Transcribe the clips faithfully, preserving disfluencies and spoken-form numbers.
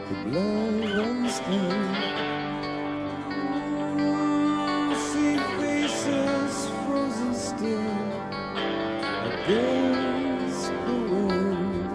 The blood runs through. See faces frozen still against the wind.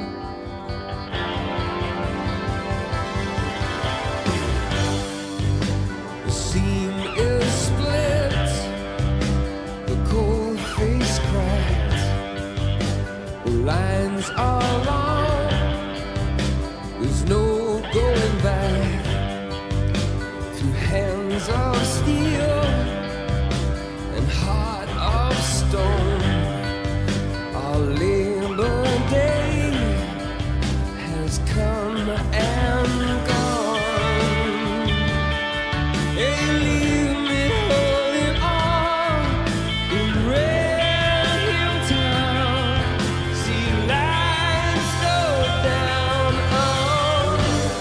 The seam is split, the cold face cracked, the lines are long, there's no going back. Through hands of steel and heart of stone, our Labor Day has come and gone. Hey, leave me holding on in Red Hill Town. See lights go down on.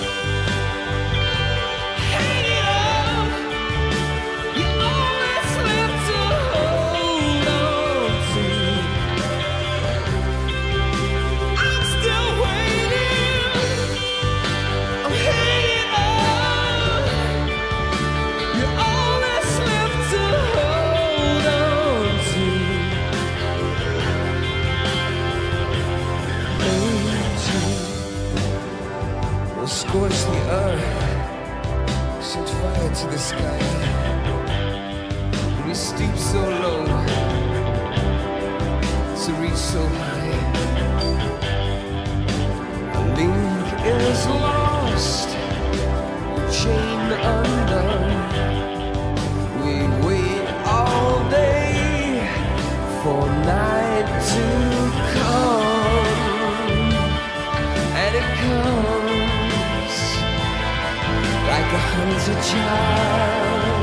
Hang it up, you always live to hold on to. I'm still waiting, I'm hanging on. You always live to hold on to. Angel will scorch the earth, set fire to the sky. We stoop so low to reach so high. A link is lost, the chain undone. We wait all day for night to come, and it comes like a hunted child.